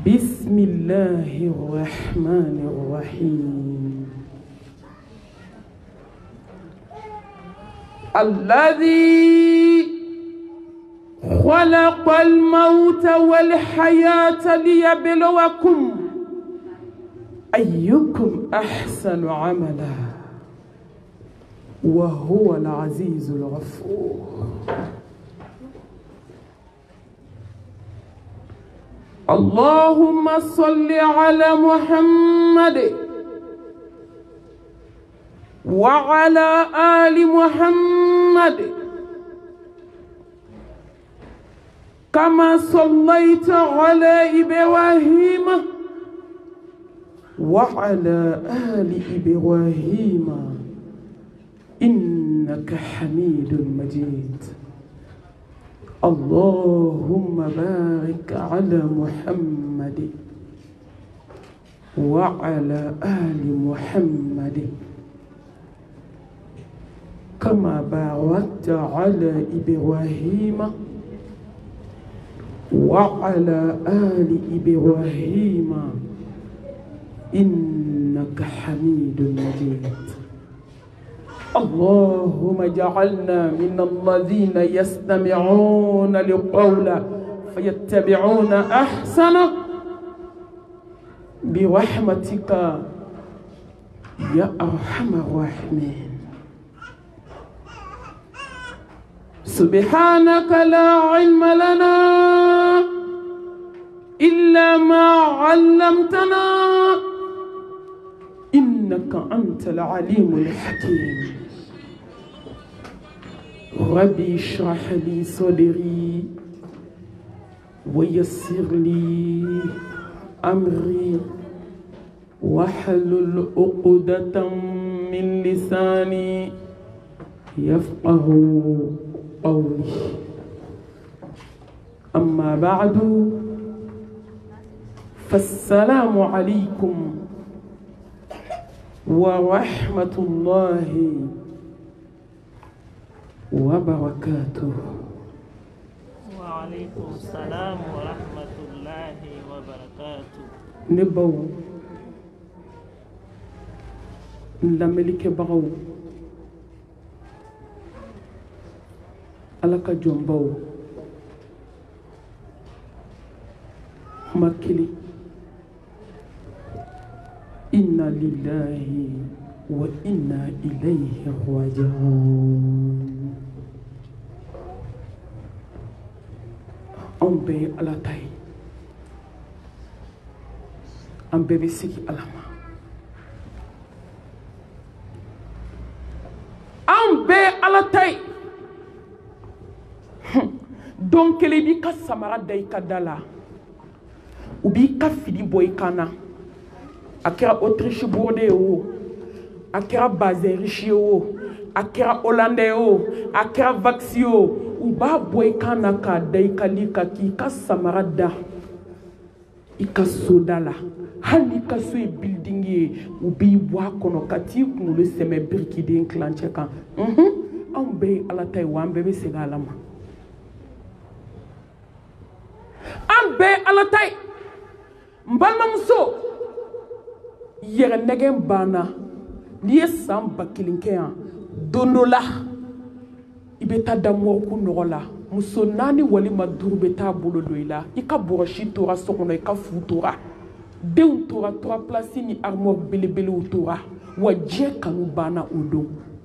بسم الله الرحمن الرحيم الذي خلق الموت والحياة ليبلوكم أيكم أحسن عملا وهو العزيز الغفور. اللهم صل على محمد وعلى آل محمد كما صليت على إبراهيم وعلى آل إبراهيم إنك حميد مجيد. اللهم بارك على محمد وعلى آل محمد كما باركت على إبراهيم وعلى آل إبراهيم إنك حميد مجيد. اللهم اجعلنا من الذين يستمعون القول فيتبعون أحسنه برحمتك يا أرحم الراحمين. سبحانك لا علم لنا إلا ما علمتنا إنك أنت العليم الحكيم. ربي اشرح لي صدري ويسر لي أمري واحلل عقدة من لساني يفقه قولي. أما بعد فالسلام عليكم ورحمة الله وبركاته. وعليكم السلام ورحمة الله وبركاته. نبو لملك بغو alaka jombaw makili inna lillahi wa inna ilayhi raji'un. Ambe alatai ambe bisiki alama ambe alatai donc les bi ka samara day kadala ou bi ka fili boy kana akira Autriche borde o akira Bazeriche o akira Hollande o akira Vaxio ou ba boy kana ka day kalika ki ka samara da ika sodala hali ka so e building ye ou bi wa kono kati ku le seme birki de enclencher kan ambe ala tay wa ambe se galama ambe alatai mbalma muso yere negen bana liye samba kilinkeya dondola ibeta damo ku nogola muso nani wali maduru beta bolo doila ika boroshi tora sokono ika futora deun tora 3 place ni armoire belebele utora wa je kanu bana odo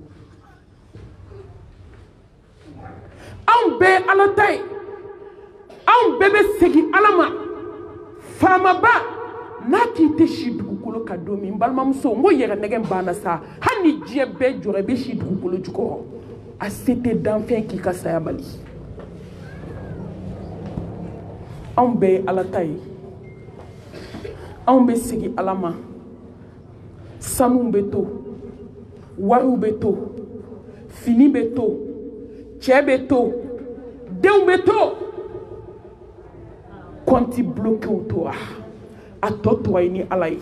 ambe alatai an bebe segi alama fama ba naki te shidugukolo kadomi mbalma muso ngo yere negen bana sa hani die be jore be shidugukolo juko a c'était d'enfin ki kasaya bali an be alatai an be segi alama sanu beto waru beto fini beto chebeto deun beto konti bloqué autour a toto ni alay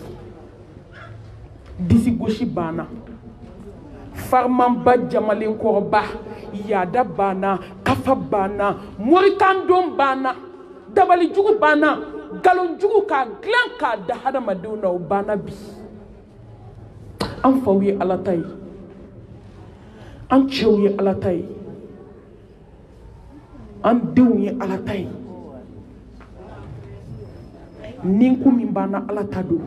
disi goshi bana farman ba jamalen korba yada bana kafa bana morikan don bana dabali jugu bana galon jugu ka glan ka da hadamadenw na o banna bi an faw ye Ala ta ye an cɛw ye Ala ta ye an denw ye Ala ta ye nin ko min banna Ala ta do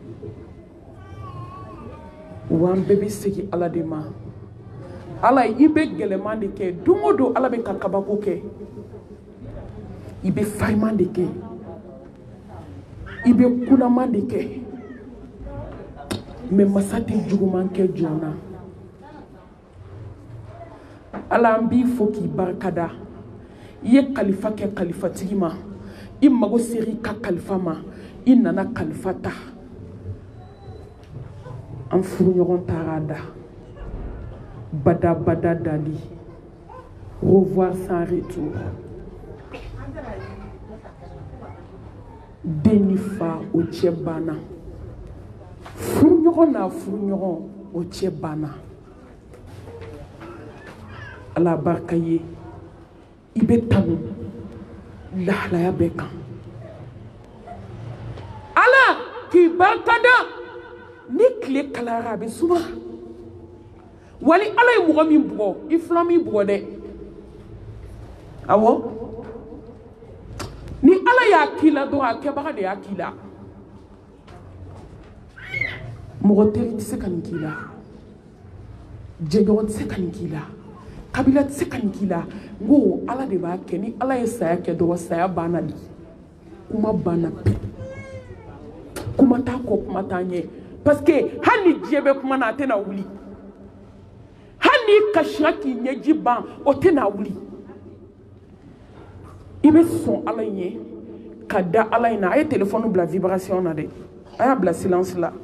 wa an bɛɛ bɛ segin Ala de ma Ala i bɛ gɛlɛman de kɛ don o don Ala bɛ ka kabako kɛ i bɛ fariman de kɛ i bɛ kunaman de kɛ mais masa tɛ juguman kɛ joona Ala an b'i fo k'i barikada i ye kalifa kɛ kalifatigi ma i mago sera i ka kalifa ma i nana kalifa ta an furuɲɔgɔn taara da bada bada dali revoir sans retour den ni fa o cɛ banna furuɲɔgɔn n'a furuɲɔgɔn o cɛ banna Ala barika ye i bɛ tanu lahalaya bɛɛ kan Ala k'i barikada ni tile kalayara a bɛ suma wali Ala ye mɔgɔ min bugɔ i filan min bugɔ dɛ awɔ ni Ala y'a k'i la dɔrɔn a kɛbaga de y'a k'i la mɔgɔ teri tɛ se ka nin k'i la jɛɲɔgɔn tɛ se ka nin k'i la kabila tɛ se ka nin k'i la n ko Ala de b'a kɛ ni Ala ye saya kɛ dɔrɔn saya banna de kuma banna pe kuma t'a kɔ kuma t'a ɲɛ parce que hali ni diɲɛ bɛ kuma na a tɛna wuli hali n'i kasira k'i ɲɛji ban o tɛna wuli i bɛ sɔn Ala ye ka da Ala in na a ye téléphone bila vibration na dɛ a y'a bila silence la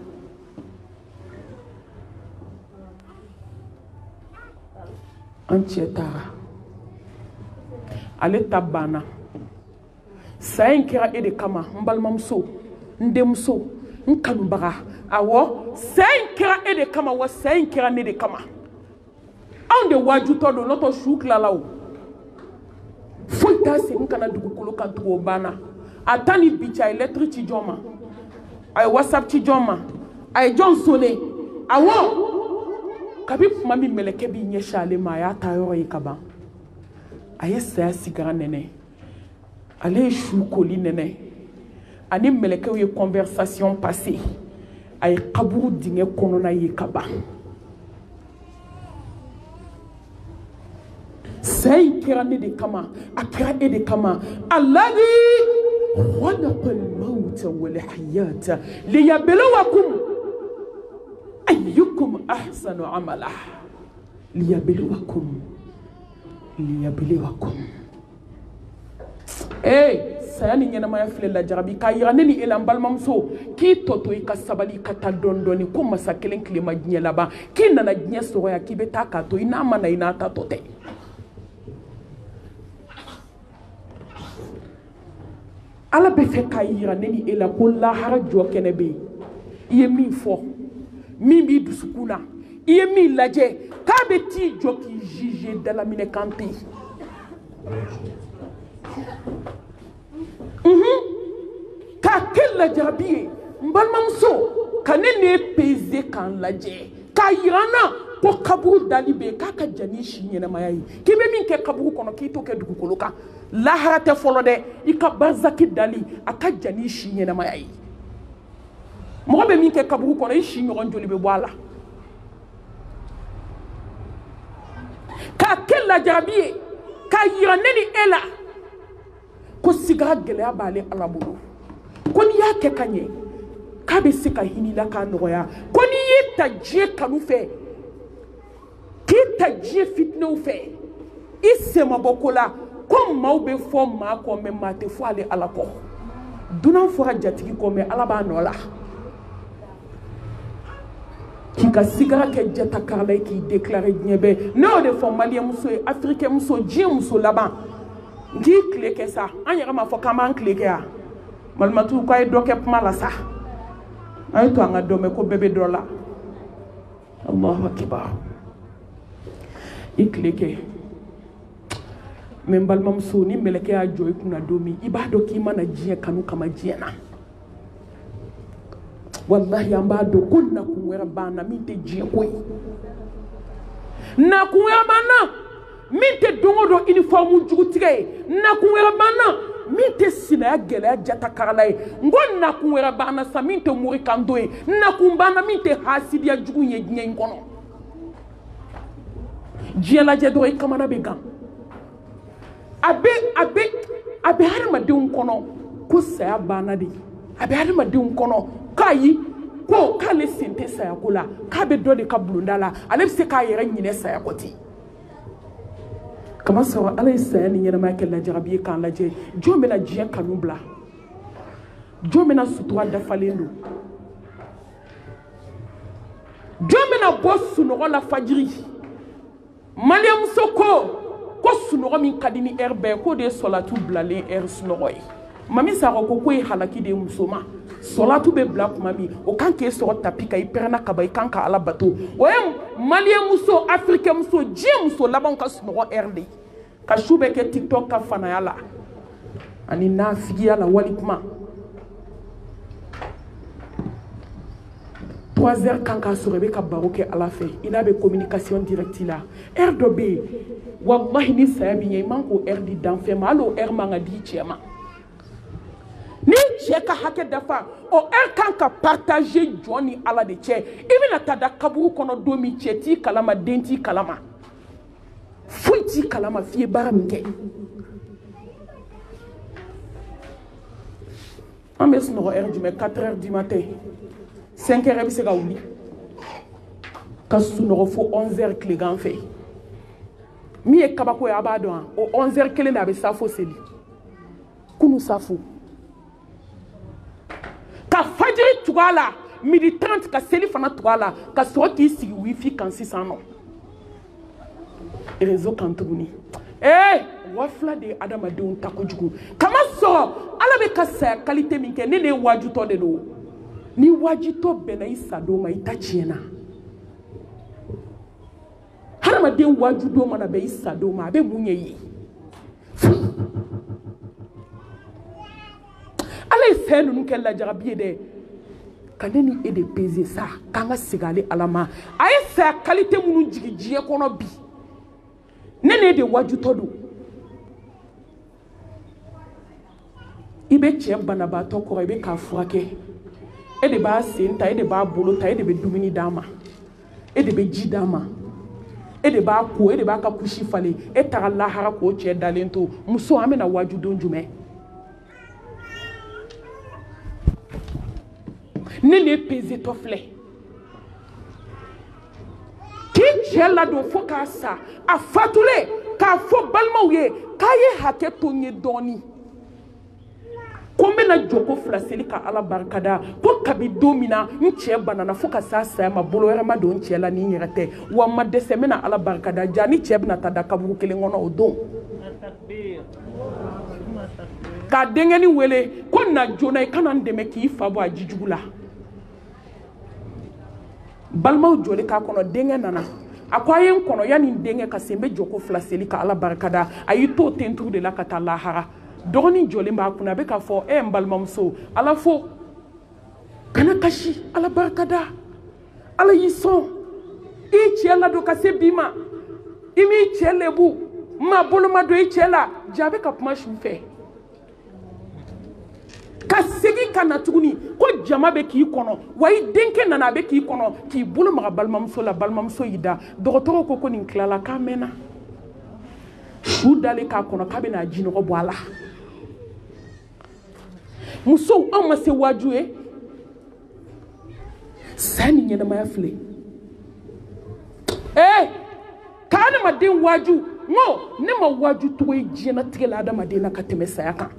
an cɛ taara ale ta banna saya in kɛra e de kama n balimamuso n denmuso n kanubaga awɔ saya in kɛra e de kama wa saya in kɛra ne de kama anw de waajutɔ don n'o tɛ su tilala o foyi t'a segin ka na dugukolo kan tugun o banna a ta ni bi cɛ a ye lettre ci jɔn ma a ye whatsapp ci jɔn ma a ye jɔn sonné awɔ kabi kuma min mɛlɛkɛ b'i ɲɛsin ale ma a y'a ta yɔrɔ ye ka ban a ye saya sigara nɛnɛ ale ye su koli nɛnɛ ani mɛlɛkɛw ye conversation passé a ye kaburu dingɛ kɔnɔna ye ka ban saya in kɛra ne de kama a kɛra e de kama alladhi khalaqa al-mawta wal-hayata liyabluwakum ayyukum ahsanu amala liyabluwakum saya ni ɲɛnamaya filɛ la jarabi k'a yira ne ni e la n balimamuso k'i tɔ to i ka sabali ka taa dɔɔni dɔɔni ko masa kelen tile ma diɲɛ laban k'i nana diɲɛ sɔrɔ yan k'i bɛ taa k'a to i n'a ma na i n'a ta tɔ tɛ Ala bɛ fɛ k'a yira ne ni e la ko lahara jɔ kɛnɛ bɛ yen i ye min fɔ min b'i dusukun na i ye min lajɛ k'a bɛ t'i jɔ k'i juger dalaminɛ kan tɛ k'a kɛ lajarabi ye n balimamuso ka ne n'e peze k'an lajɛ k'a yira n na ko kaburu dali bɛ yen k'a ka jan ni si ɲɛnamaya ye k'i bɛ min kɛ kaburu kɔnɔ k'i t'o kɛ dugukolo kan lahara tɛ fɔlɔ dɛ i ka barzaki dali a ka jan ni si ɲɛnamaya ye mɔgɔ bɛ min kɛ kaburu kɔnɔ i si ɲɔgɔn joli bɛ bɔ a la k'a kɛ lajarabi ye k'a yira ne ni e la ko sigara gɛlɛya b'ale Ala bolo ko n'i y'a kɛ ka ɲɛ k'a bɛ se ka hinɛ i la k'a nɔgɔya ko n'i y'i ta diɲɛ kanu fɛ k'i ta diɲɛ fitinɛw fɛ i sen ma bɔ ko la ko maaw bɛ fɔ maa kɔ mɛ maa tɛ fɔ ale Ala kɔ dunan fɔra jatigi kɔ mɛ Ala b'a nɔ la k'i ka sigara kɛ jatakarala ye k'i déclarer diɲɛ bɛɛ ne y'o de fɔ maliyɛn muso ye africain muso diɲɛ muso laban n k'i tile kɛ sa an yɛrɛ m'a fɔ k'an b'an tile kɛ yan malimatuw k'a ye dɔ kɛ kuma la sa an ye to an ka dɔ mɛn ko bɛɛ bɛ dɔ la Allahu akibar i tile kɛ mais balimamuso ni mɛlɛkɛ y'a jɔ i kunna don min i b'a dɔn k'i mana diɲɛ kanu kama diɲɛ na wallahi an b'a dɔn ko nakun wɛrɛ b'an na min tɛ diɲɛ ko ye nakun wɛrɛ b'an na min tɛ don o don uniforme jugutigɛ ye nakun wɛrɛ b'an na min tɛ sinaya gɛlɛya jata karala ye n ko nakun wɛrɛ b'an na sa min tɛ morikando ye nakun b'an na min tɛ hasidiya jugu ye diɲɛ in kɔnɔ diɲɛ lajɛ dɔrɔn i kamana bɛ gan a bɛ hadamadenw kɔnɔ ko saya banna de a bɛ hadamadenw kɔnɔ k'ayi ko k'ale sen tɛ sayako la k'a bɛ dɔ de ka bulonda la ale bɛ se k'a yɛrɛ ɲinɛ sayako ten kama sɔrɔ ala ye saya ni ɲɛnamaya kɛ lajarabi ye k'an lajɛ jɔn bɛna diɲɛ kanu bila jɔn bɛna sutura dafalen don jɔn bɛna bɔ sunɔgɔ la fajiri maliyamuso ko sunɔgɔ min ka di ni heure bɛɛ k'o de ye sɔlatu bilalen heure sunɔgɔ ye mami Sakɔ ko ye halaki de ye muso ma sɔlatu bɛ bila tuma min o kan k'e sɔrɔ tapi kan i pɛrɛnna ka ban i kan ka ala bato o ye maliyamuso afirikɛn muso diɲɛ muso labanw ka sunɔgɔ heure de ye ka su bɛ kɛ tiktok ka fanaya la ani nafigiya la wali kuma 3 heures kan k'a sɔrɔ i bɛ ka baro kɛ ala fɛ i n'a bɛ communication directe la heure dɔ bɛ yen wallahi ni saya bɛ ɲɛ i man k'o heure di danfɛn ma hali o heure man ka di cɛ ma ni cɛ ka hakɛ dafa o heure kan ka partager jɔn ni ala de cɛ i bɛna taa da kaburu kɔnɔ don min cɛ t'i kalama den t'i kalama foyi t'i kalama f'i ye baara min kɛ an bɛ sunɔgɔ heure jumɛn 4 heures du matin 5 heures bɛ se ka wuli ka sunɔgɔ fo 11 heures tilegan fɛ min ye kabako ye a b'a dɔn o 11 heures kelen de a bɛ safo seli kunu safo ka fajiri tugu a la 12h30 ka seli fana tugu a la ka sɔrɔ k'i sigi wifi kan sisan nɔ réseau kan tuguni wafila de ye adamadenw ta kojugu kama sɔrɔ ala bɛ ka saya qualité min kɛ ne de ye wajutɔ de don ni wajitɔ bɛnna i sadon ma i ta tiɲɛna hadamaden wajudon mana bɛn i sadon ma a bɛ mun ye ye ala ye fɛn ninnu kɛ lajarabi ye dɛ ka ne ni e de peser sa k'an ka segin ale ala ma a ye saya qualité minnu jigin diɲɛ kɔnɔ bi ne ni e de wajutɔ don i bɛ cɛ banabaatɔ kɔrɔ i bɛ k'a furakɛ e de b'a sen ta e de b'a bolo ta e de bɛ dumuni d'a ma e de bɛ ji d'a ma e de b'a ko e de b'a ka kusi falen e taga lahara k'o cɛ dalen to muso an bɛna wajudon jumɛn ne ne pese tɔ filɛ k'i cɛ ladon fo k'a sa a fatulen k'a fɔ balimaw ye k'a ye hakɛ to n ye dɔɔni ko n bɛna jɔ ko 2 seli ka ala barikada ko kabi don min na n cɛ banana fo ka s'a saya ma bolo wɛrɛ ma don n cɛ la ni n yɛrɛ tɛ wa n ma dɛsɛ n bɛna ala barikada ja ni cɛ bɛna taa da kaburu kelen kɔnɔ o don k'a denkɛni wele ko na joona i kana n dɛmɛ k'i fa bɔ a jijugu la balimaw jɔli k'a kɔnɔ denkɛ nana a ko a ye n kɔnɔ yanni n denkɛ ka se n bɛ jɔ ko 2 seli ka ala barikada a y'i to ten turu de la ka taa lahara dɔgɔnin jɔlen b'a kunna a bɛ k'a fɔ n balimamuso ala fo kana kasi ala barikada ala y'i sɔn i cɛ ladon ka se bi ma i m'i cɛ lebu maa bolo ma don i cɛ la ja a bɛ ka kuma su fɛ ka segin ka na tuguni ko jama bɛ k'i kɔnɔ wa i denkɛ nana a bɛ k'i kɔnɔ k'i bolo maga balimamuso la balimamuso y'i da dɔgɔtɔrɔw ko nin tilala k'a mɛnna su dalen k'a kɔnɔ k'a bɛna jinɔgɔ bɔ a la musow anw ma se waju ye saya ni ɲɛnamaya filɛ ka adamaden waju n ko ne ma waju togo ye diɲɛlatigɛ la adamaden na ka tɛmɛ saya kan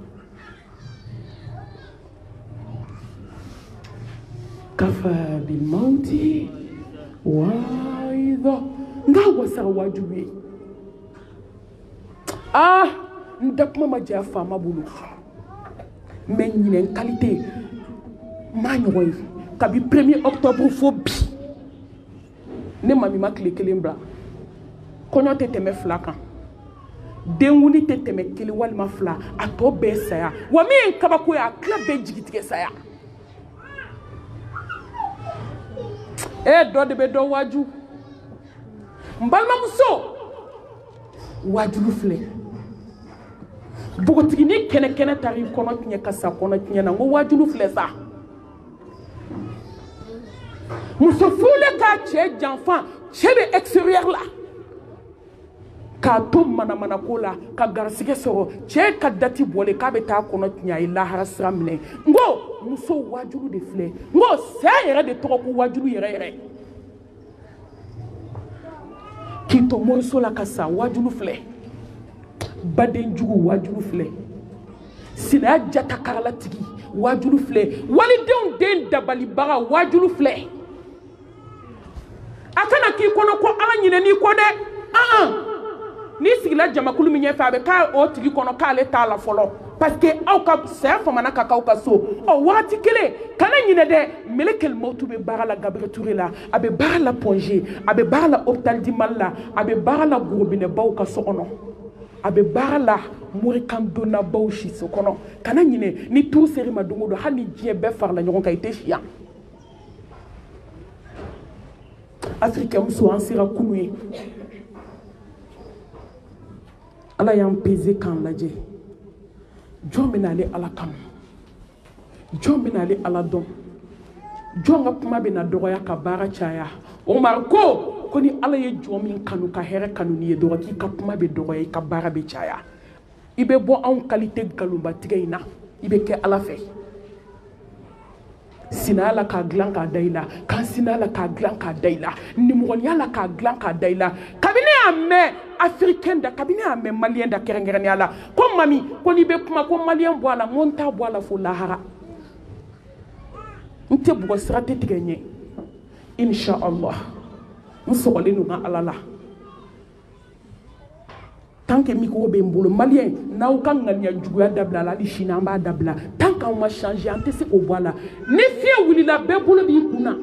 kafa bilmauti waidha n k'a wasara waju ye n da kuma ma jɛ faama bolo mais ɲinɛ qualité ma ɲɔgɔn ye kabi 1er octobre fo bi ne mami ma tile kelen bila kɔɲɔ tɛ tɛmɛ 2 kan denguni te tɛmɛ kelen walima fila a tɔ bɛɛ saya wa min kabako ye a tila bɛɛ jigitigɛ saya dɔ de bɛ dɔ waaju n balimamuso waajulu filɛ bogotigini kɛnɛ taara i kɔnɔ tiɲɛ ka sa kɔnɔ tiɲɛ na n ko waajulu filɛ sa muso furulen k'a cɛ janfa cɛ bɛ extérieur la k'a to manamana ko la ka garisigɛ sɔrɔ cɛ ka dati bɔlen k'a bɛ taa kɔnɔ tiɲɛ a ye lahara sira minɛ n ko muso waajulu de filɛ n ko saya yɛrɛ de tɔgɔ ko waajulu yɛrɛ k'i to moriso la ka sa waajulu filɛ badenjugu waajulu filɛ sinaya jata karalatigi waajulu filɛ walidenw den dabalibaga waajulu filɛ a kana k'i kɔnɔ ko ala ɲinɛn'i kɔ dɛ n'i sigila jamakulu min ɲɛfɛ a bɛ k'a o tigi kɔnɔ k'ale t'a la fɔlɔ parce que aw ka saya famana ka k'aw ka so waati kelen kana ɲinɛ dɛ melekɛl mawtu bɛ baara la Gabriel Touré la a bɛ baara la Ponge a bɛ baara la hôpital du Mali la a bɛ baara la gorobinɛbaw ka so kɔnɔ a bɛ baara la morikan donnabaw si so kɔnɔ kana ɲinɛ ni tu seri ma don o don hali ni diɲɛ bɛɛ farala ɲɔgɔn kan i tɛ si yan Africain muso an sera kunu ye ala y'an peze k'an lajɛ jɔn bɛ n'ale ala kanu jɔn bɛ n'ale ala dɔn jɔn ka kuma bɛ na dɔgɔya ka baara caya Omar ko ni ala ye jɔn min kanu ka hɛrɛ kanu ni ye dɔrɔn k'i ka kuma bɛ dɔgɔya i ka baara bɛ caya i bɛ bɔ anw qualité galonbatigɛ in na i bɛ kɛ ala fɛ sinaya la k'a dilan k'a da i la kansinaya la k'a dilan k'a da i la nimɔgɔniya la k'a dilan k'a da i la kabini y'a mɛn africain da kabini y'a mɛn malien da kɛrɛnkɛrɛnnenya la ko mami ko n'i bɛ kuma ko malien bɔ a la n ko n t'a bɔ a la fo lahara n tɛ bugɔ sira tɛ tigɛ ɲɛ inshallah n sɔgɔlen don n ka ala la tant que micro bɛ n bolo malien n'aw ka ŋaniya juguya dabila la hali sini an b'a dabila tant qu'aw ma changer an tɛ se k'o bɔ a la ni fiɲɛ wulila bɛɛ bolo b'i kun na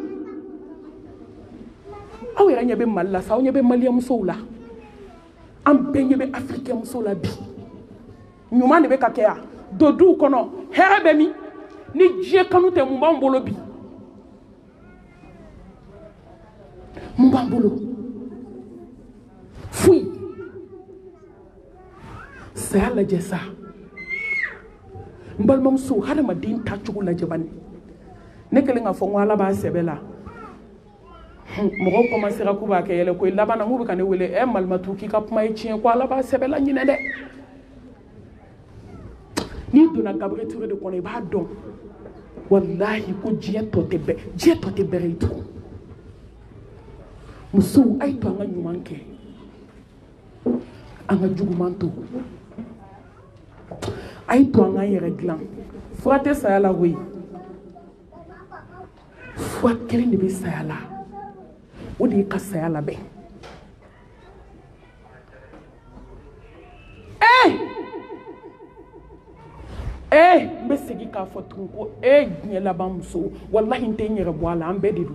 aw yɛrɛ ɲɛ bɛ Mali la sa aw ɲɛ bɛ malien musow la an bɛɛ ɲɛ bɛ africain musow la bi ɲuman de bɛ ka kɛ yan don duw kɔnɔ hɛrɛ bɛ min ni diɲɛ kanu tɛ mun b'an bolo bi mun b'an bolo foyi saya lajɛ sa n balimamuso hadamaden tacogo lajɛ bani ne kɛlen k'a fɔ n ko ala b'a sɛbɛ la mɔgɔw commencera k'u b'a kɛ yɛlɛ ko laban na n k'u bɛ ka ne wele Malimatu k'i ka kuma ye tiɲɛ ko ala b'a sɛbɛ la ɲinɛ dɛ n'i donna Gabriel Touré de kɔnɔ i b'a dɔn wallahi ko diɲɛ tɔ tɛ bɛrɛ ye tugun musow a ye to an ka ɲuman kɛ an ka juguman to a ye to an k'an yɛrɛ dilan fura tɛ saya la koyi fura kelen de bɛ saya la o de ye ka saya labɛn n bɛ segin k'a fɔ tugun ko diɲɛ laban muso wallahi n tɛ n yɛrɛ bɔ a la an bɛɛ de don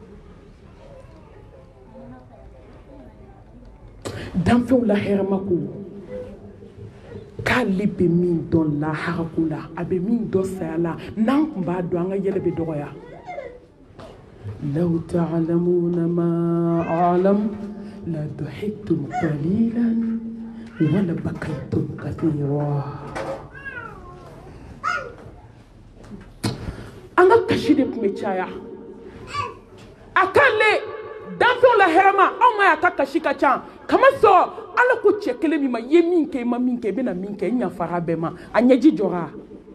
danfɛnw la hɛrɛma ko k'ale bɛ min dɔn lahara ko la a bɛ min dɔn saya la n'an tun b'a dɔn an ka yɛlɛ bɛ dɔgɔya law ta'lamuna ma a'lam la dahiktum qalilan wa la bakaytum kathira an ka kasi de tun bɛ caya a k'ale danfɛnw la hɛrɛma anw ma y'a ka kasi ka ca kama sɔrɔ ala ko cɛ kelen min ma i ye min kɛ i ma min kɛ i bɛna min kɛ i ɲafara bɛɛ ma a ɲɛji jɔra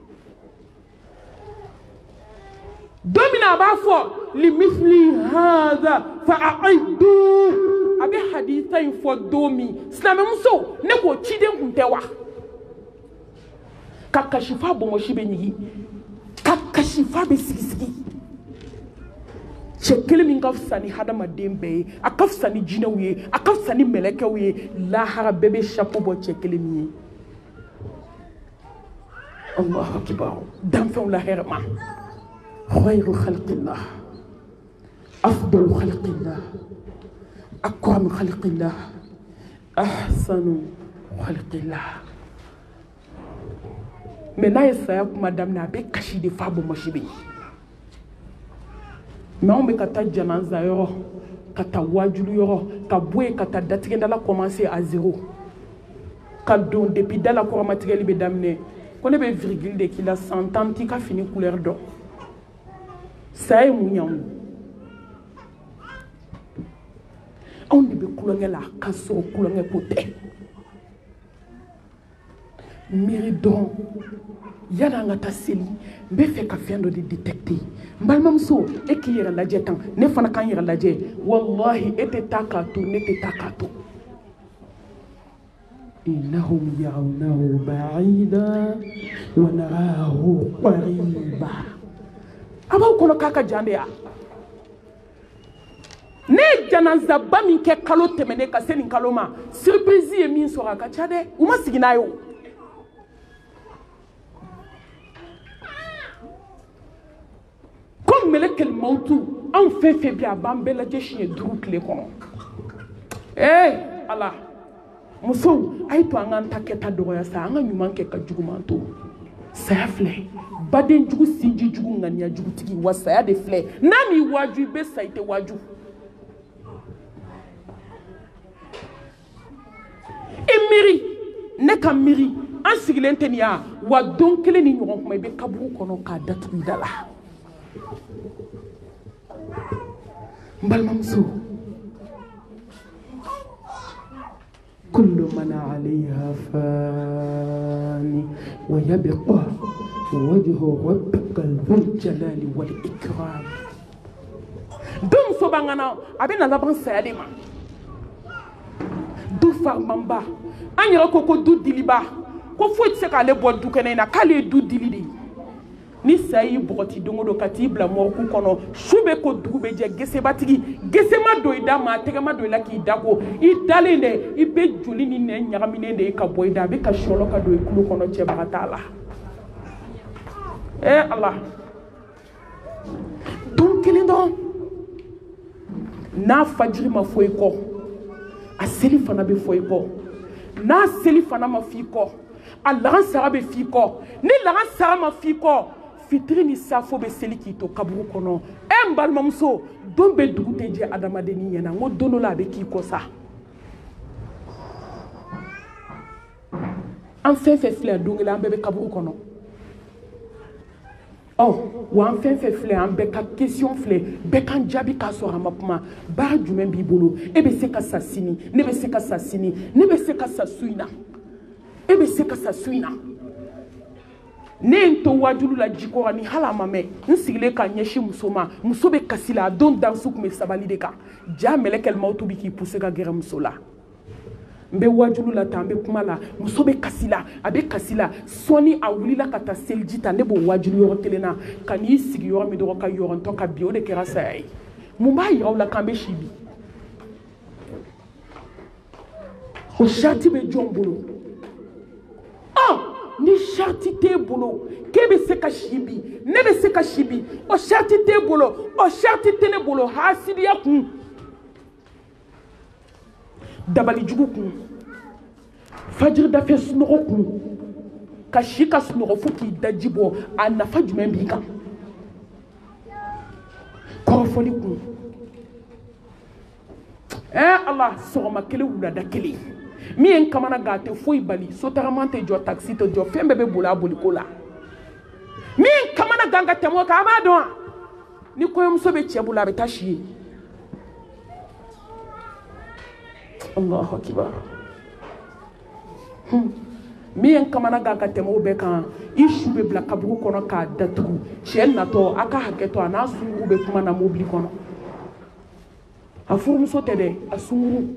don min a b'a fɔ limisli hada fa a'iddu a bɛ hadisa in fɔ don min silamɛmuso ne k'o ciden kun tɛ wa ka kasi f'a bɔnbɔsi bɛ ɲigi ka kasi f'a bɛ sigi cɛ kelen min ka fisa ni hadamaden bɛɛ ye a ka fisa ni jinɛw ye a ka fisa ni mɛlɛkɛw ye lahara bɛɛ bɛ chapeau bɔ cɛ kelen min ye Allahu akbar danfɛnw la hɛrɛma khayru khalqillah afdalu khalqillah akram khalqillah ahsanu khalqillah. Mais n'a ye saya kuma daminɛ a bɛ kasi de fa bɔmɔsi bɛ yen. Mais anw bɛ ka taa janaza yɔrɔ ka taa wajulu yɔrɔ ka bɔ yen ka taa datigɛdala commencer à zéro ka don depuis dala kɔrɔmatigɛli bɛ daminɛ ko ne bɛ virgule de k'i la 100 ans t'i ka fini couleur dɔn. Saya ye mun y'anw ye. Anw de bɛ kulonkɛ la ka sɔrɔ kulonkɛ ko tɛ. Miiri dɔrɔn yanni an ka taa seli n bɛ fɛ ka fɛn dɔ de détecter n balimamuso e k'i yɛrɛ lajɛ tan ne fana k'an yɛrɛ lajɛ wallahi e tɛ taa k'a to ne tɛ taa k'a to. innahum yarawnahu ba'ida wa narahu qariba. a b'aw kɔnɔ k'a ka jan de ya. ne ye janazaba min kɛ kalo tɛmɛnen ka se nin kalo ma surprise ye min sɔrɔ a ka ca dɛ u ma sigi n'a ye o. Melekel mautu an fɛn fɛn bi a b'an bɛɛ lajɛ siɲɛ 5 tile kɔnɔ. Ala musow a ye to an k'an ta kɛta dɔgɔya sa an ka ɲuman kɛ ka juguman to. Saya filɛ baden jugu sinji jugu ŋaniya jugutigi wa saya de filɛ n'a m'i waaju i bɛ sa i tɛ waaju. I miiri ne ka miiri an sigilen tɛ nin ya wa don kelen ni ɲɔgɔn kuma i bɛ kaburu kɔnɔ k'a datugu i da la. Balmamso kullu man 'alayha fani wa yabqa wajhu rabbika dhul jalali wal ikram. Dum so bangana abina laban saya de ma du farmamba an yɛrɛ ko du diliba ko foyi tɛ se k'ale bɔ du kɛnɛ in na k'ale ye du dili de ye. Ni sayi bɔgɔti dongo don ka t'i bila mɔriku kɔnɔ su bɛ ko dugu bɛ jɛ gesebatigi gesema don i da ma tɛgɛma don i la k'i da ko i dalen dɛ i bɛ joli ni nɛn ɲagaminen de ye ka bɔ i da a bɛ ka sɔlɔ ka don i kulo kɔnɔ cɛbaga t'a la. Ala don kelen dɔrɔn n'a fajiri ma fɔ i kɔ a seli fana bɛ fɔ i kɔ n'a seli fana ma fɔ i kɔ a lahansara bɛ fɔ i kɔ ni lahansara ma fɔ i kɔ fitiri ni safo bɛ seli k'i to kaburu kɔnɔ. N balimamuso don bɛ dugu tɛ jɛ adamadennin ɲɛna n ko don dɔ la a bɛ k'i kɔ sa. An fɛn fɛn filɛ don kelen an bɛɛ bɛ kaburu kɔnɔ. Wa an fɛn fɛn filɛ an bɛɛ ka question filɛ bɛɛ kan jaabi k'a sɔrɔ a ma kuma baara jumɛn b'i bolo e bɛ se ka sa sini ne bɛ se ka sa sini ne bɛ se ka sa su in na e bɛ se ka sa su in na. Ne ye n to wajulu la jikɔrɔ ni hali a ma mɛn n sigilen ka ɲɛsin muso ma muso bɛ kasi la a don dansu tun bɛ sabali de kan ja mɛlɛkɛl mautu bɛ k'i poussé ka gɛrɛ muso la. N bɛ wajulu la tan n bɛ kuma la muso bɛ kasi la a bɛ kasi la sɔɔni a wulila ka taa seliji ta ne b'o wajulu yɔrɔ kelen na ka n'i sigi yɔrɔ min dɔrɔn ka yɔrɔntɔ ka bin o de kɛra saya ye. Mun b'a yira aw la k'an bɛ si bi? O sariti bɛ jɔn bolo? Ni sariti t'e bolo k'e bɛ se ka si bi ne bɛ se ka si bi o sariti t'e bolo o sariti tɛ ne bolo hasidiya kun dabalijugu kun fajiri dafɛ sunɔgɔ kun ka si ka sunɔgɔ fo k'i daji bɔ a nafa jumɛn b'i kan kɔrɔfɔli kun Ala sɔgɔma kelen wulada kelen min ye n kamana gan a tɛ foyi bali sotarama tɛ jɔ taxi tɛ jɔ fɛn bɛɛ bɛ boli a boliko la min ye n kamana gan ka tɛmɛ o kan a b'a dɔn wa ni kɔɲɔmuso bɛ cɛ bolo a bɛ taa si ye Allahu akibar min ye n kamana gan ka tɛmɛ o bɛɛ kan i su bɛ bila kaburu kɔnɔ k'a datugu cɛ natɔ a ka hakɛ to a n'a sunkuru bɛ kuma na mobili kɔnɔ a furumuso tɛ dɛ a sunkuru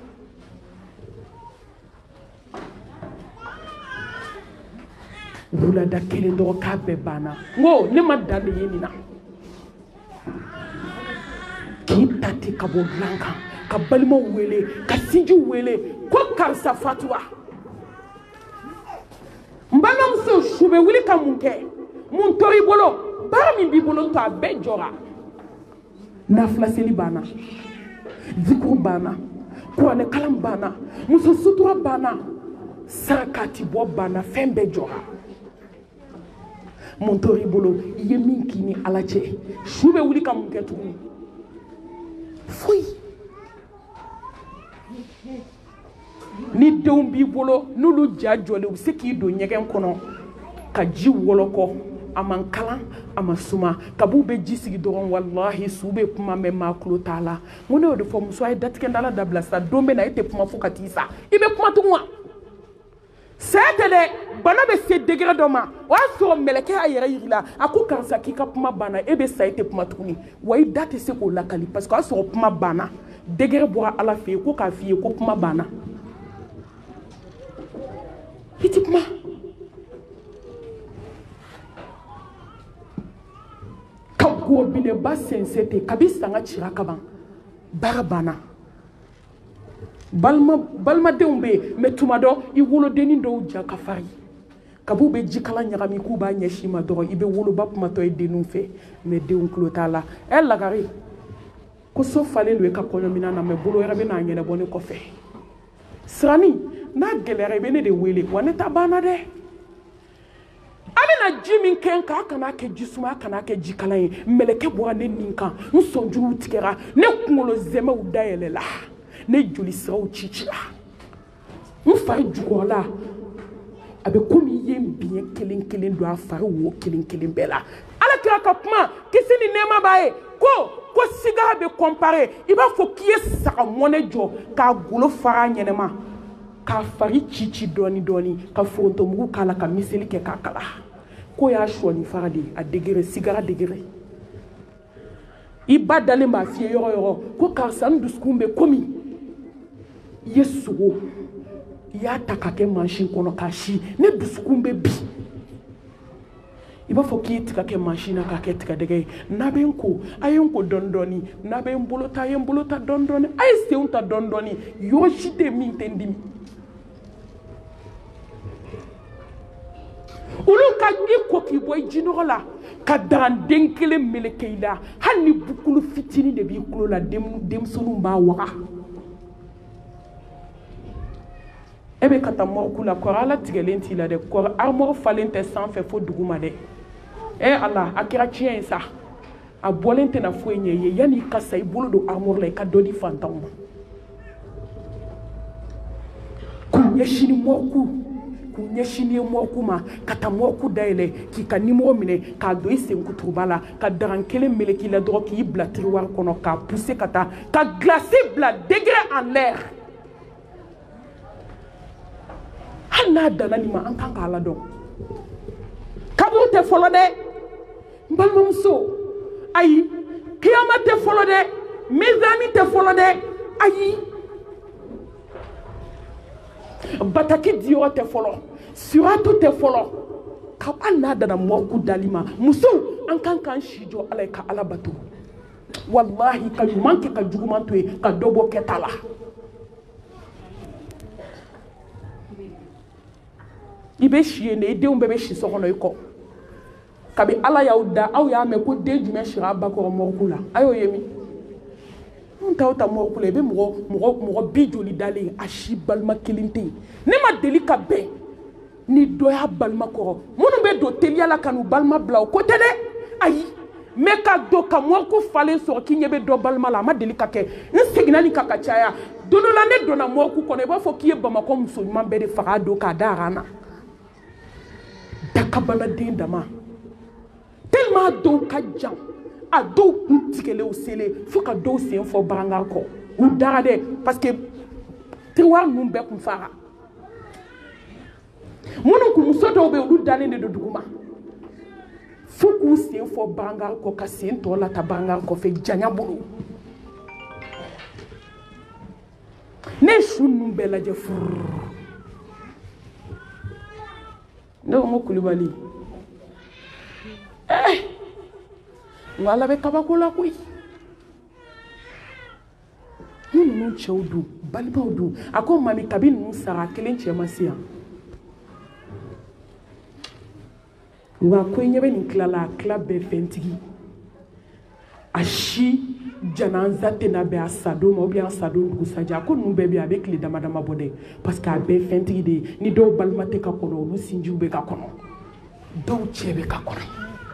wulada kelen dɔrɔn k'a bɛɛ banna n ko ne ma dan de ye nin na k'i ta ten ka bɔ dilan kan ka balimaw wele ka sinjiw wele ko karisa fatura n balimamuso su bɛ wuli ka mun kɛ mun tori bolo baara min b'i bolo to a bɛɛ jɔra nafila seli banna zikuru banna kuranɛ kalan banna muso sutura banna sarakati bɔ banna fɛn bɛɛ jɔra mun tora i bolo i ye min k'i ni ala cɛ su bɛ wuli ka mun kɛ tuguni foyi ni denw b'i bolo n'olu ja jɔlen u bɛ se k'i don ɲɛgɛn kɔnɔ ka ji wɔlɔkɔ a man kalan a ma suma kab'u bɛ ji sigi dɔrɔn walahi su bɛ kuma mɛn maa tulo t'a la n ko ne y'o de fɔ muso a ye datigɛndala dabila sa don bɛ na e tɛ kuma fo ka t'i sa i bɛ kuma tugun wa saya tɛ dɛ bana bɛ se degré dɔ ma o y'a sɔrɔ mɛlɛkɛ y'a yɛrɛ yir'i la a ko karisa k'i ka kuma banna e bɛ sa e tɛ kuma tuguni wa i da tɛ se k'o lakali parce que o y'a sɔrɔ kuma banna degré bɔra ala fɛ yen ko k'a f'i ye ko kuma banna i tɛ kuma ka gɔbinɛba sɛnsɛn ten kabi sanga cira ka ban baara banna balimadenw bɛ yen mɛ tuma dɔ i wolodennin dɔw ja ka farin kab'u bɛ jikala ɲagami k'u b'a ɲɛsin ma dɔrɔn i bɛ woloba kumatɔ ye denninw fɛ mɛ denw tulo t'a la lagare ko so falen don e ka kɔɲɔminan na mɛ bolo wɛrɛ bɛ n'a ɲɛnabɔ ne kɔfɛ sirani n'a gɛlɛyara i bɛ ne de wele wa ne ta banna dɛ a bɛna ji min kɛ n kan a kana kɛ ji suma a kana kɛ ji kalan ye mɛlɛkɛ bɔra ne nin kan n sɔnjuguw tigɛra ne kunkolo zɛmɛw dayɛlɛla ne joli siraw cicira n fari jukɔrɔla a bɛ komi i ye n biɲɛ kelen kelen don a fari wo kelen kelen bɛɛ la ala kira ka kuma kisi ni nɛɛma b'a ye ko sigara bɛ kɔnpare i b'a fɔ k'i ye saga mɔnɛ jɔ k'a golo fara ɲɛnɛma k'a fari cici dɔɔni dɔɔni ka forontomugu k'a la ka miseli kɛ k'a kala ko y'a sɔni fara de a degere sigara degere i ba dalen b'a f'i ye yɔrɔ yɔrɔ ko karisa n dusukun bɛ komi i ye sogo i y'a ta ka kɛ mansin kɔnɔ k'a si ne dusukun bɛ bi i b'a fɔ k'i ye tiga kɛ mansin na k'a kɛ tigadɛgɛ ye n'a bɛ n ko a ye n ko dɔɔni dɔɔni n'a bɛ n bolo ta a ye n bolo ta dɔɔni dɔɔni a ye senw ta dɔɔni dɔɔni yɔrɔ si tɛ min tɛ n dimi olu ka i ko k'i bɔ i jinɔgɔ la ka daranden kelen meleke i la hali ni bukulu fitinin de b'i kulo la denmisɛnninw b'a waga e bɛ ka taa mɔriku la kɔrɔ ala tigɛlen t'i la dɛ kɔrɔ armoire falen tɛ sanfɛ fo duguma dɛ ala a kɛra tiɲɛ ye sa a bɔlen tɛna foyi ɲɛ i ye yanni i ka sa i bolo don armoire la i ka dɔ di fantanw ma k'u ɲɛsin ni mɔriku k'u ɲɛsin ye mɔriku ma ka taa mɔriku dayɛlɛ k'i ka nimoro minɛ k'a don i senkuturuba la ka daran kelen meleki la dɔrɔn k'i bila tiroir kɔnɔ k'a pousser ka taa ka glace bila degré en l'air hali n'a danna nin ma an kan k'a ladɔn kaburu tɛ fɔlɔ dɛ n balimamuso ayi kiyama tɛ fɔlɔ dɛ mizani tɛ fɔlɔ dɛ ayi bataki diyɔrɔ tɛ fɔlɔ siratu tɛ fɔlɔ ka hali n'a danna mɔriku dali ma musow an kan k'an si jɔ ala ye ka ala bato walahi ka ɲuman kɛ ka juguman to yen ka dɔ bɔ kɛta la i bɛ si yen de i denw bɛɛ bɛ si so kɔnɔ i kɔ kabi ala y'aw da aw y'a mɛn ko den jumɛn sira a ba kɔrɔ mɔriku la a y'o ye min n t'aw ta mɔriku la i bɛ mɔgɔ bi joli dalen a si balima kelen tɛ yen ne ma deli ka bɛn ni dɔ y'a balima kɔrɔ minnu bɛ don teliya la ka n'u balima bila o ko tɛ dɛ ayi mɛ ka don ka mɔriku falen sɔrɔ k'i ɲɛ bɛ dɔ balima la a ma deli ka kɛ n seginna nin kan ka caya don dɔ la ne donna mɔriku kɔnɔ i b'a fɔ k'i ye bamakɔ muso ɲuman bɛɛ de faga a don k'a da aran na dakabanaden dama tellement dɔw ka jan a dɔw kun tigɛlen selen fo ka dɔw sen fɔ barangan kɔ u dara dɛ parce que tiroir ninnu bɛɛ kun fara minnu kun muso dɔw bɛ olu dalen de don duguma fo k'u sen fɔ barangan kɔ ka sen tɔ lata barangan kɔfɛ janya bolo ne ye su ninnu bɛɛ lajɛ furu ne ko Kulibali nka ala bɛ kabako la koyi ni ninnu cɛw dun balimaw dun a ko mami kabi ninnu sara kelen cɛ ma se yan nka ko i ɲɛ bɛ nin tila la a tila bɛɛ fɛntigi a si jananza tena be asado ma ou bien asado ngusaja ko nu bebe avec les damadama bodé parce que be fentigi de ni do balmate ka kono lu sinju be ka kono do chebe ka kono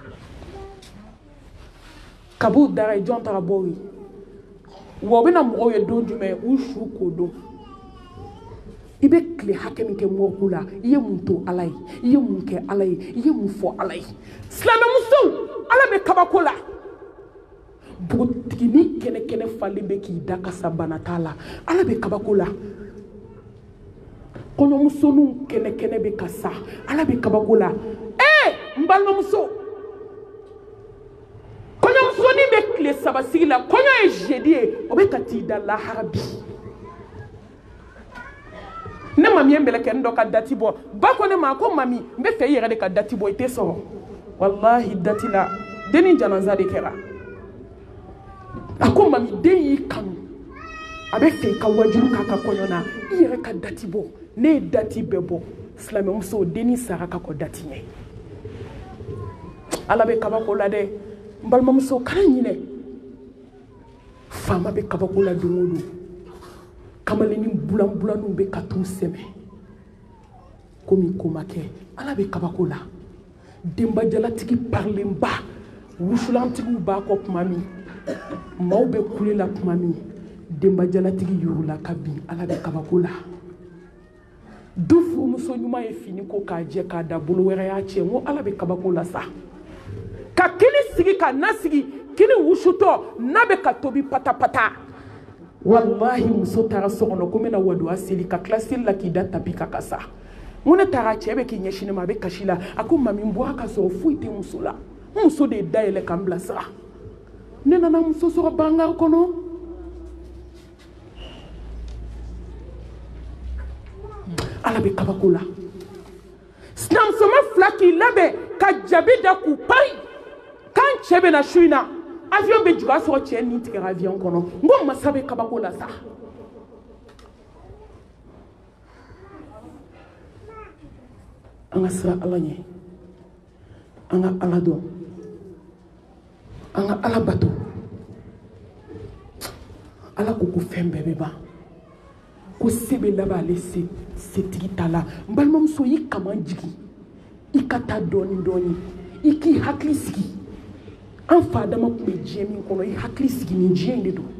kabu dara jonta bowi wo bena mo ye do jume u shu ko do ibe kle hakem ke mo kula iye muntu alay iye munke alay iye mu fo alay slama muso ala be kabakola botini kene fali be ki daka sabana tala ala be kabakola kono muso nu kene be kasa ala be kabakola mbalma muso kono muso ni be kle sabasila kono e jeudi o be kati dalla harabi ne mami mbele ken do ka dati bo ba ko ne ma ko mami mbe fe yere de ka dati bo ite so wallahi dati la deni janaza de kera ako mami de yi kanu abe fe ka wajuru ka konyona yere ka dati bo ne dati bebo slame muso deni saraka ko dati ne ala be kabako la de mbalma muso kan nyine fama be kabako la dungudu kamaleni bulanu be katu seme komi komake ala be kabako la demba jalatigi parlemba wusulantigu ba ko mami mawbe kulela mami demba jalatigi yurula kabi ala be kabako la dufu muso nyuma e fini ko ka je ka da bulu were ya che ngo ala be kabako la sa ka kini sigi ka nasigi kini wushuto nabe ka tobi pata wallahi muso tara sokono komena wadu asili ka klasil la kida tapika kasa mune tara chebe ki nyeshine mabe kashila ako mami mbwa ka so fuite musula muso de daele kambla sa nena na muso so bangar kono ala be kabakula snam soma flaki labe ka jabida ku pari kan chebe na shuina avion be juga so che ni tigara avion kono ngom masabe kabako la sa anga sra alanye anga alado anga alabato ala ko fembe beba ko sebe laba lesi setigitala mbalmam so yi kamanjigi ikata doni iki haklisiki an fadama kumbe jemi kono i hakli sigi ni jende do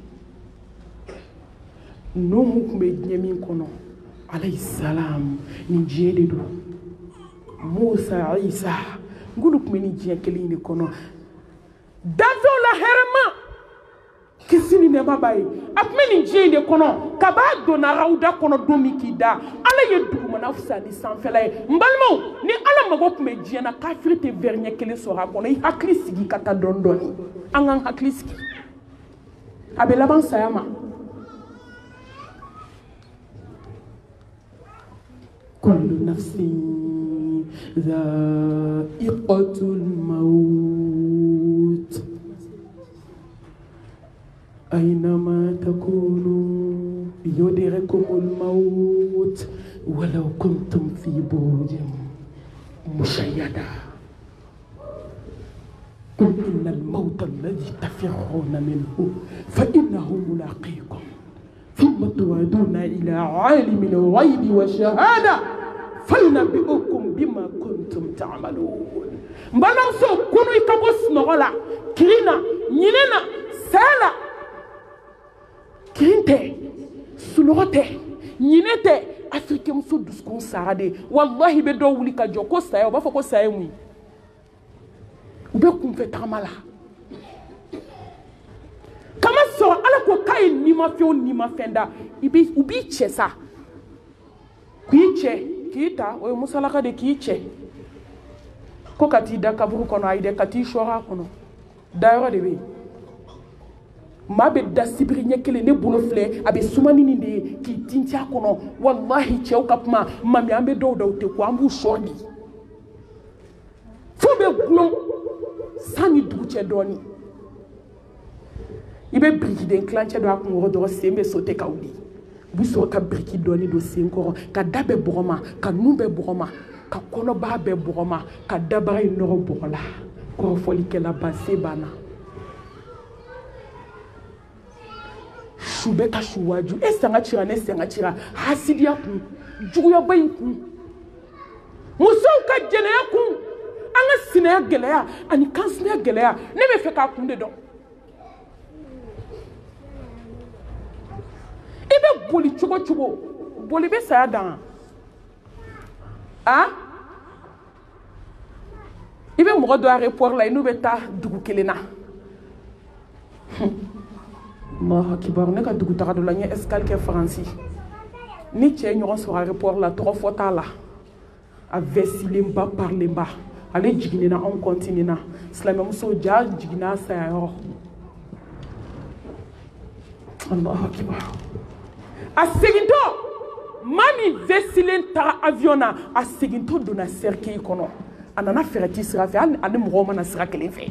no mu kumbe jemi kono alayhi salam ni jende do Musa Isa ngulu kumbe ni jekeli ni kono dazo la herma kisini ne babaye apme ni jende kono kaba do na rauda kono do mikida ala ye duguma na fusani sanfela mbalmo ni ala mago kumbe jena kafirite vernye kele sora kono i hakli sigi kata dondoni angan hakli sigi abela ban sayama kullu nafsin dha'iqatul maut أينما تكونوا يدرككم الموت ولو كنتم في بروج مشيدة قل إن الموت الذي تفرون منه فإنه ملاقيكم ثم تردون إلى عالم الغيب والشهادة فينبئكم بما كنتم تعملون مبالغ كونوا يكبس نغلا كرينا نيننا سالا Kinte, sulote, nyinete, Afrique muso duskun sarade. Wallahi be do wuli ka joko sayo, ba foko sayo mui. Ube kumfe tamala. Kama so ala ko kai ni ma fio ni ma fenda, ubi che sa. Kuiche, kita, o musalaka de kiche. Ko kati da kaburu kono aide kati shora kono. Dairo de bi. Mabe da sibiri nyekele ne bolo fle abe sumani ni de ki tintia kono wallahi chew kapma mami ambe do te ko ambu shoni fobe glon sani duche doni ibe briki de clanche do akun do sembe sote kawli bu so ka briki doni do senko ka dabe boroma ka numbe boroma ka kono ba be boroma ka dabare no borola ko foli ke la base bana shube ka shuwaju sanga chira ne sanga chira hasidiya kun juguya bayin kun muso ka jɛnɛya kun an ka sinaya gɛlɛya ani kansinaya gɛlɛya ne bɛ fɛ k'a kun de dɔn i bɛ boli cogo cogo boli bɛ saya dan ah i bɛ mɔgɔ dɔ aéroport la n'u bɛ taa dugu kelen na Allahu akibar ne ka dugu taga dɔ la n ye escale kɛ Faransi ni cɛ ɲɔgɔn sɔrɔ aéroport la tɔgɔ fɔ t'a la a vɛsilenba parilenba ale jiginna anw kɔntinena silamɛmuso ja jiginna saya yɔrɔ Allahu akibar a segintɔ maa min vɛsilen taga avion na a segintɔ donna cercueil kɔnɔ a nana fɛrɛti sira fɛ hali ani mɔgɔw mana sira kelen fɛ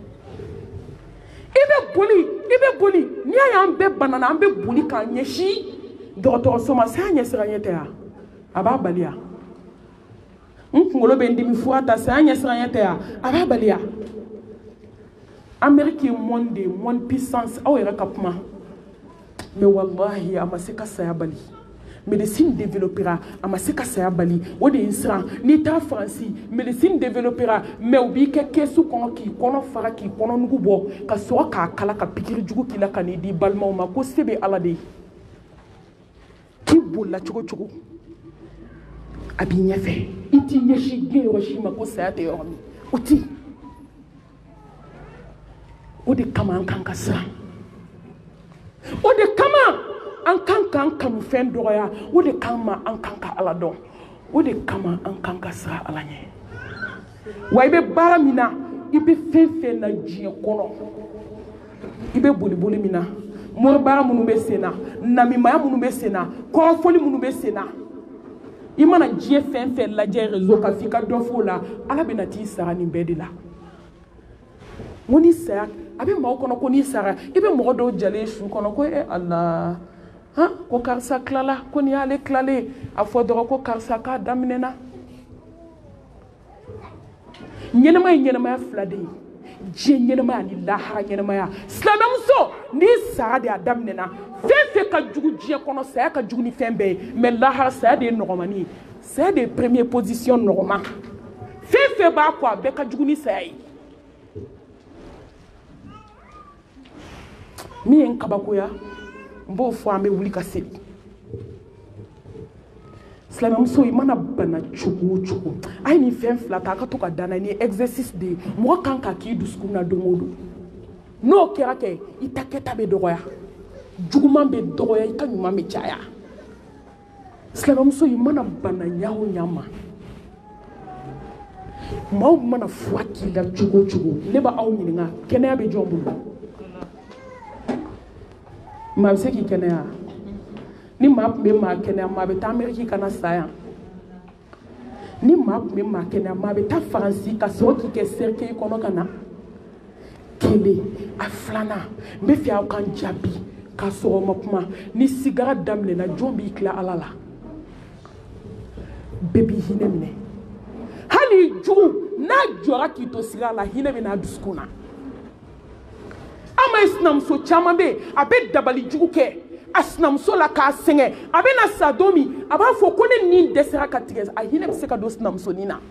i bɛ boli n'i y'a ye an bɛɛ banana an bɛ boli k'an ɲɛsin dɔgɔtɔrɔso ma saya ɲɛsiranɲɛ tɛ yan a b'a bali yan n kunkolo bɛ n dimi fura ta saya ɲɛsiranɲɛ tɛ yan a b'a bali yan Amérique ye monde de monde puissance aw yɛrɛ ka kuma mais wallahi a ma se ka saya bali médecine développera a ma se ka saya bali o de ye n siran n'i taa Faransi médecine développera mais u b'i kɛ keesu kɔnɔ k'i kɔnɔ fara k'i kɔnɔnugu bɔ ka sɔrɔ k'a kala ka pikiri jugu k'i la ka n'i di balimaw ma ko se bɛ Ala de ye k'i bolila cogo cogo a b'i ɲɛfɛ i t'i ɲɛsin diɲɛ yɔrɔ si ma ko saya tɛ yɔrɔ min o ti o de kama an kan ka siran o de kama an kan k'an kanu fɛn dɔgɔya o de kama an kan ka Ala dɔn o de kama an kan ka siran Ala ɲɛ wa i bɛ baara min na i bɛ fɛn fɛn na diɲɛ kɔnɔ i bɛ boli min na mori baara minnu bɛ sen na namimaya minnu bɛ sen na kɔrɔfɔli minnu bɛ sen na i mana diɲɛ fɛn fɛn lajɛ réseau kan f'i ka dɔ f'o la Ala bɛna t'i sara nin bɛɛ de la n ko ni saya a bɛ maaw kɔnɔ ko n'i sara i bɛ mɔgɔ dɔw jalen su kɔnɔ ko Ala ko karisa tilala ko ni y'ale tilalen a fɔ dɔrɔn ko karisa k'a daminɛna ɲɛnɛmaya ye ɲɛnɛmaya fila de ye diɲɛ ɲɛnɛmaya ani lahara ɲɛnɛmaya silamɛmuso n'i sara de a daminɛna fɛn fɛn ka jugu diɲɛ kɔnɔ saya ka jugu ni fɛn bɛɛ ye mais lahara saya de ye nɔgɔmani ye saya de ye première position nɔgɔma fɛn fɛn b'a kɔ a bɛɛ ka jugu ni saya ye min ye n kabakoya n b'o fɔ an bɛ wuli ka seli silamɛmuso i mana bana cogo o cogo a ye nin fɛn fila ta a ka to ka danna ni exercice de ye mɔgɔ kan ka k'i dusukun na don o don n'o kɛra kɛ i ta kɛta bɛ dɔgɔya juguman bɛ dɔgɔya i ka ɲuman bɛ caya silamɛmuso i mana bana ɲa o ɲa ma maaw mana fura k'i la cogo o cogo ne b'aw ɲininka kɛnɛya bɛ jɔn bolo maa bɛ se k'i kɛnɛya ni maa tun bɛ maa kɛnɛya maa bɛ taa Amérique ka na sa yan ni maa tun bɛ maa kɛnɛya maa bɛ taa Faransi ka sɔrɔ k'i kɛ cercueil kɔnɔ ka na kelen a filanan n bɛ fɛ aw kan jaabi k'a sɔrɔ o ma kuma ni sigara daminɛna jɔn b'i tila Ala la bɛɛ b'i hinɛ minɛ hali jugu n'a jɔra k'i to sigara la hinɛ bɛ n'a dusukun na an ma ye sinamuso caman bɛ yen a bɛ dabali jugu kɛ a sinamuso la k'a sɛgɛn a bɛ na sa don min a b'a fɔ ko ne nin dɛsɛra ka tigɛ a hinɛ bɛ se ka don sinamusonin na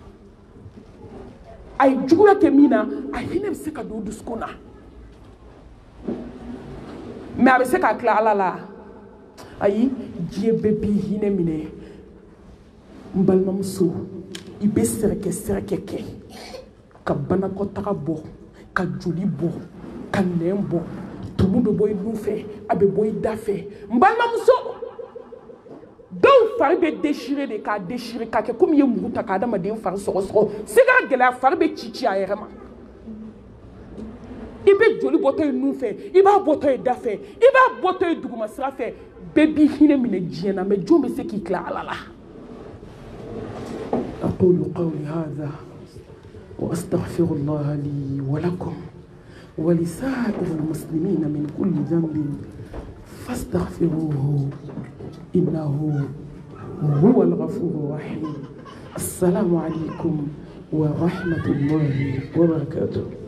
a ye juguya kɛ min na a hinɛ bɛ se ka don dusukun na mais a bɛ se k'a tila Ala la ayi diɲɛ bɛɛ b'i hinɛ minɛ n balimamuso i bɛ sɛrɛkɛ kɛ ka banakɔtaga bɔ ka joli bɔ ka nɛn bɔ tumu bɛ bɔ i nun fɛ a bɛ bɔ i da fɛ n balimamuso dɔw fari bɛ déchirer de k'a déchirer k'a kɛ komi i ye mugu ta ka adamaden fari sɔgɔsɔgɔ sigara gɛlɛya fari bɛ ci a yɛrɛ ma i bɛ joli bɔtɔ i nun fɛ i b'a bɔtɔ i da fɛ i b'a bɔtɔ i duguma sira fɛ bɛɛ b'i hinɛ minɛ diɲɛ na mais jɔn bɛ se k'i tila Ala la أقول قولي هذا وأستغفر الله لي ولكم ولسائر المسلمين من كل ذنب فاستغفروه إنه هو الغفور الرحيم السلام عليكم ورحمة الله وبركاته